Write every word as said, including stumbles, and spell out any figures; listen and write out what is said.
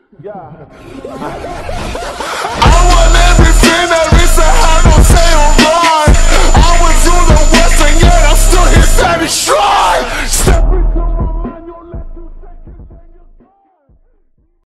Yeah. I want everything there is to have, don't say alright. I went to the west and yet I'm still here standing strong. Step into my mind, you'll let two seconds and you'll